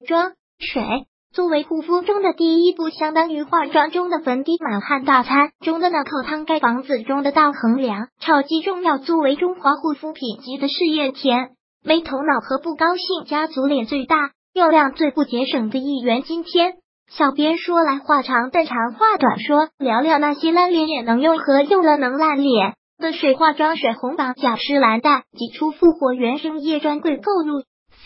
妆水作为护肤中的第一步，相当于化妆中的粉底，满汉大餐中的那口汤，盖房子中的大横梁，超级重要。作为中华护肤品级的事业天，没头脑和不高兴家族脸最大，用量最不节省的一员。今天小编说来话长，但长话短说，聊聊那些烂脸也能用和用了能烂脸的水。化妆水红榜雅诗兰黛挤出复活原生液，专柜购入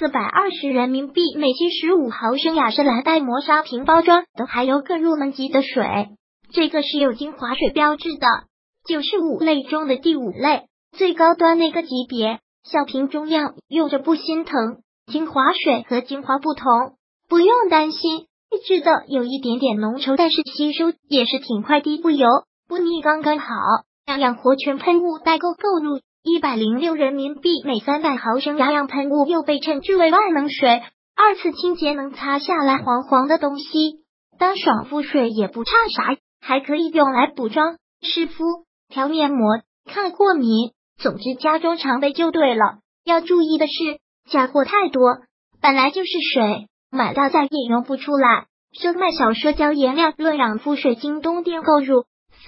420人民币，每期15毫升雅诗兰黛磨砂瓶包装的，还有更入门级的水。这个是有精华水标志的，就是5类中的第5类，最高端那个级别。小瓶中样，用着不心疼。精华水和精华不同，不用担心预制的有一点点浓稠，但是吸收也是挺快，滴不油不腻，刚刚好。雅漾活泉喷雾代购购入106人民币，每300毫升雅漾喷雾又被称之为万能水，二次清洁能擦下来黄黄的东西，当爽肤水也不差啥，还可以用来补妆、湿敷、调面膜、抗过敏，总之家中常备就对了。要注意的是，加货太多，本来就是水，买到再也用不出来。生卖小社交颜料润养肤水，京东店购入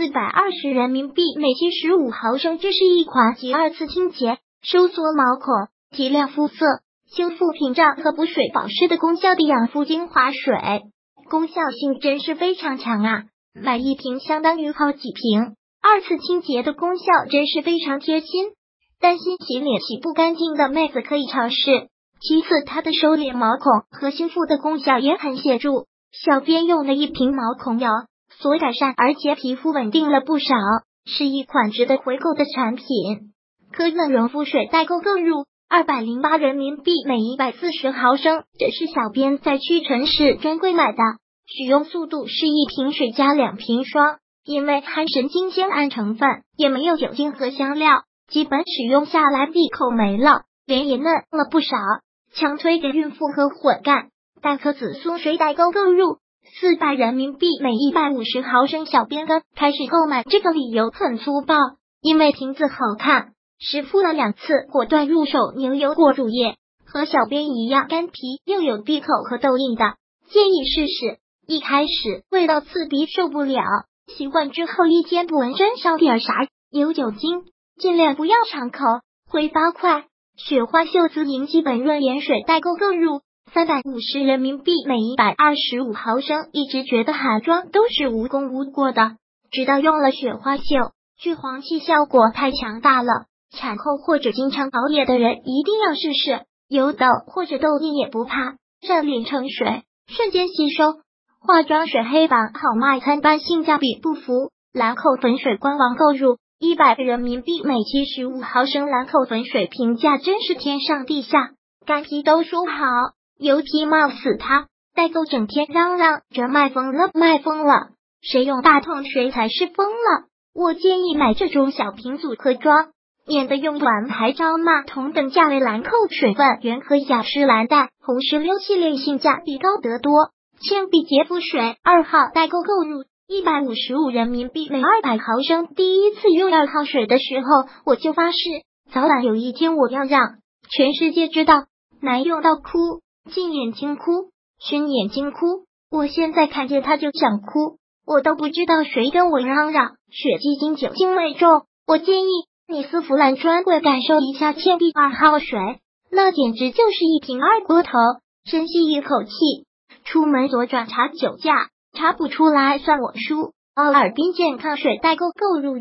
420人民币，每期15毫升。这是一款集二次清洁、收缩毛孔、提亮肤色、修复屏障和补水保湿的功效的养肤精华水，功效性真是非常强啊！买一瓶相当于好几瓶，二次清洁的功效真是非常贴心。担心洗脸洗不干净的妹子可以尝试。其次，它的收敛毛孔和修复的功效也很显著。小编用了一瓶毛孔油，所改善而且皮肤稳定了不少，是一款值得回购的产品。科乐溶肤水代购购入208人民币，每140毫升。这是小编在屈臣氏专柜买的，使用速度是1瓶水加2瓶霜，因为含神经酰胺成分，也没有酒精和香料，基本使用下来闭口没了，脸也嫩了不少，强推给孕妇和混干。黛珂紫苏水代购购入400人民币，每150毫升。小编刚开始购买这个理由很粗暴，因为瓶子好看，湿敷了2次，果断入手牛油果乳液，和小编一样干皮又有闭口和痘印的，建议试试。一开始味道刺鼻受不了，习惯之后一天不闻身上点啥，有酒精尽量不要尝口，挥发快。雪花秀姿莹基本润颜水代购购入350人民币，每125毫升。一直觉得韩妆都是无功无过的，直到用了雪花秀，去黄气效果太强大了，产后或者经常熬夜的人一定要试试，有痘或者痘印也不怕，让脸成水，瞬间吸收。化妆水黑榜好卖参半，性价比不符。兰蔻粉水官网购入100人民币，每期15毫升。兰蔻粉水评价真是天上地下，干皮都说好，油皮冒死它。代购整天嚷嚷着卖疯了卖疯了，谁用大桶水才是疯了。我建议买这种小瓶组合装，免得用完还遭骂。同等价位兰蔻水分源和雅诗兰黛红石榴系列性价比高得多。铅笔洁肤水2号代购购入155人民币，每200毫升。第一次用2号水的时候，我就发誓，早晚有一天我要让全世界知道，难用到哭，进眼睛哭，熏眼睛哭。我现在看见它就想哭，我都不知道谁跟我嚷嚷血迹精酒精味重。我建议你丝芙兰专柜感受一下铅笔2号水，那简直就是一瓶二锅头。深吸一口气，出门左转查酒驾，查不出来算我输。奥尔滨健康水代购购入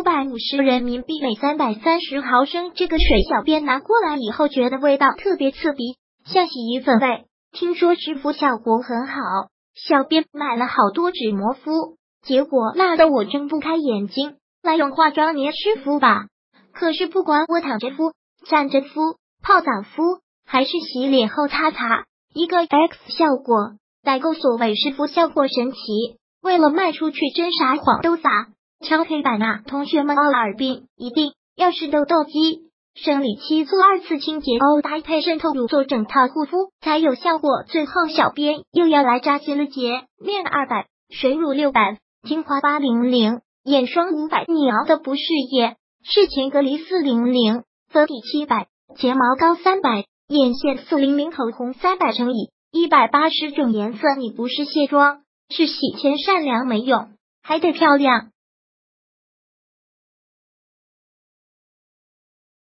550人民币，每330毫升。这个水小编拿过来以后觉得味道特别刺鼻，像洗衣粉味，听说湿敷效果很好，小编买了好多纸膜敷，结果辣得我睁不开眼睛。来用化妆棉湿敷吧，可是不管我躺着敷、站着敷、泡澡敷，还是洗脸后擦擦，一个 X 效果。代购所谓湿敷效果神奇，为了卖出去真啥谎都撒，敲黑板啊！同学们，奥尔滨一定要是痘痘肌、生理期做2次清洁后，搭配渗透乳做整套护肤才有效果。最后小编又要来扎起了结，面200，水乳600，精华800，眼霜500，你熬的不是夜，是前隔离400，粉底700，睫毛膏300，眼线400，口红300乘以 180种颜色，你不是卸妆，是洗前善良没用，还得漂亮。